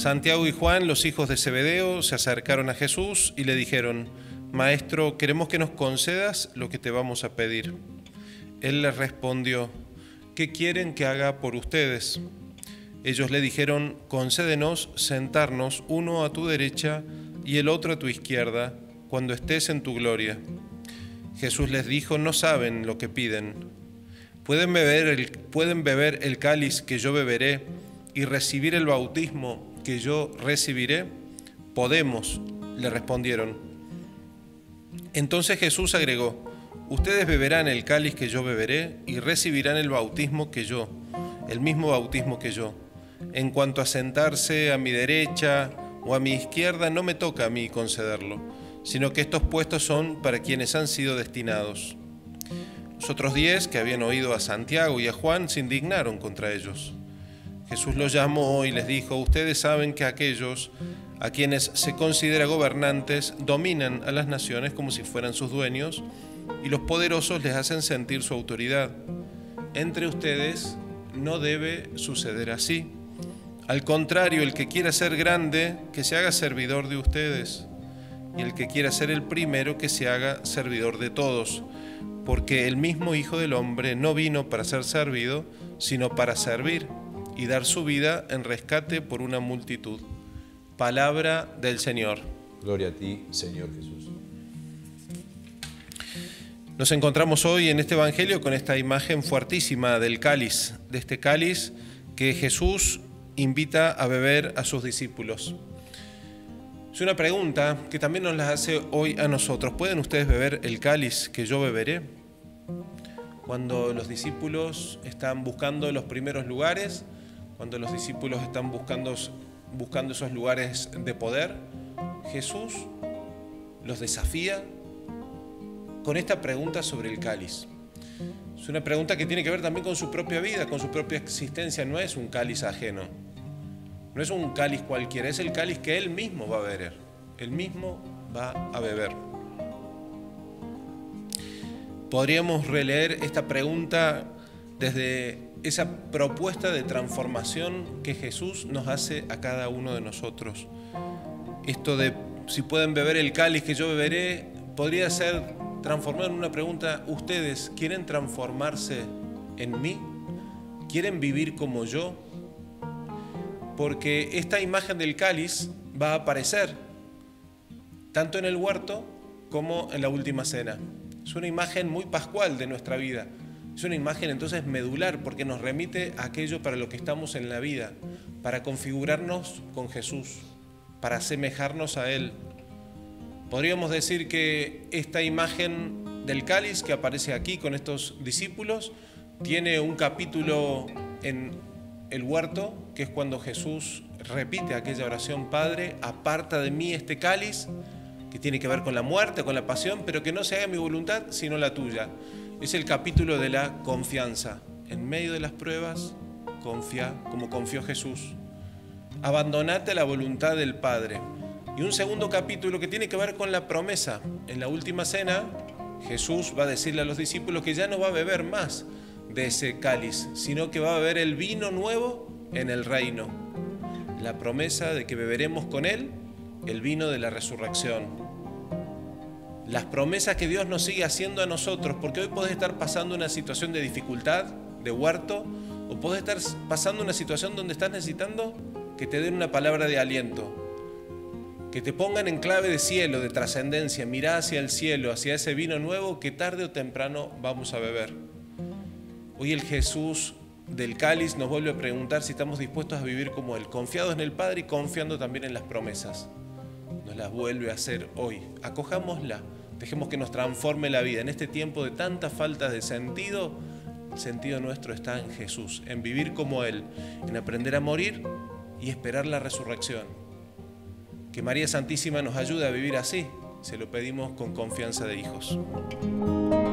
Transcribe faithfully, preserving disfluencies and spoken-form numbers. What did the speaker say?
Santiago y Juan, los hijos de Zebedeo, se acercaron a Jesús y le dijeron: Maestro, queremos que nos concedas lo que te vamos a pedir. Él les respondió: ¿qué quieren que haga por ustedes? Ellos le dijeron: concédenos sentarnos uno a tu derecha y el otro a tu izquierda, cuando estés en tu gloria. Jesús les dijo: no saben lo que piden. ¿Pueden beber el, pueden beber el cáliz que yo beberé y recibir el bautismo que yo recibiré? Podemos, le respondieron. Entonces Jesús agregó: ustedes beberán el cáliz que yo beberé y recibirán el bautismo que yo, el mismo bautismo que yo. En cuanto a sentarse a mi derecha o a mi izquierda, no me toca a mí concederlo, sino que estos puestos son para quienes han sido destinados. Los otros diez, que habían oído a Santiago y a Juan, se indignaron contra ellos. Jesús los llamó y les dijo: ustedes saben que aquellos a quienes se considera gobernantes dominan a las naciones como si fueran sus dueños, y los poderosos les hacen sentir su autoridad. Entre ustedes no debe suceder así. Al contrario, el que quiera ser grande, que se haga servidor de ustedes, y el que quiera ser el primero, que se haga servidor de todos, porque el mismo Hijo del Hombre no vino para ser servido, sino para servir y dar su vida en rescate por una multitud. Palabra del Señor. Gloria a ti, Señor Jesús. Nos encontramos hoy en este Evangelio con esta imagen fuertísima del cáliz, de este cáliz que Jesús invita a beber a sus discípulos. Es una pregunta que también nos la hace hoy a nosotros. ¿Pueden ustedes beber el cáliz que yo beberé? Cuando los discípulos están buscando los primeros lugares, cuando los discípulos están buscando, buscando esos lugares de poder, Jesús los desafía con esta pregunta sobre el cáliz. Es una pregunta que tiene que ver también con su propia vida, con su propia existencia. No es un cáliz ajeno, no es un cáliz cualquiera, es el cáliz que Él mismo va a beber. Él mismo va a beber. Podríamos releer esta pregunta desde esa propuesta de transformación que Jesús nos hace a cada uno de nosotros. Esto de si pueden beber el cáliz que yo beberé, podría ser transformado en una pregunta: ¿ustedes quieren transformarse en mí? ¿Quieren vivir como yo? Porque esta imagen del cáliz va a aparecer tanto en el huerto como en la última cena. Es una imagen muy pascual de nuestra vida. Es una imagen entonces medular, porque nos remite a aquello para lo que estamos en la vida, para configurarnos con Jesús, para asemejarnos a Él. Podríamos decir que esta imagen del cáliz que aparece aquí con estos discípulos tiene un capítulo en el huerto, que es cuando Jesús repite aquella oración: Padre, aparta de mí este cáliz, que tiene que ver con la muerte, con la pasión, pero que no se haga mi voluntad, sino la tuya. Es el capítulo de la confianza. En medio de las pruebas, confía como confió Jesús. Abandonate a la voluntad del Padre. Y un segundo capítulo que tiene que ver con la promesa. En la última cena, Jesús va a decirle a los discípulos que ya no va a beber más de ese cáliz, sino que va a beber el vino nuevo en el reino. La promesa de que beberemos con Él el vino de la resurrección. Las promesas que Dios nos sigue haciendo a nosotros, porque hoy podés estar pasando una situación de dificultad, de huerto, o podés estar pasando una situación donde estás necesitando que te den una palabra de aliento, que te pongan en clave de cielo, de trascendencia. Mirá hacia el cielo, hacia ese vino nuevo que tarde o temprano vamos a beber. Hoy el Jesús del cáliz nos vuelve a preguntar si estamos dispuestos a vivir como Él, confiados en el Padre y confiando también en las promesas. Nos las vuelve a hacer hoy. Acojámosla, dejemos que nos transforme la vida. En este tiempo de tantas faltas de sentido, el sentido nuestro está en Jesús, en vivir como Él, en aprender a morir y esperar la resurrección. Que María Santísima nos ayude a vivir así. Se lo pedimos con confianza de hijos.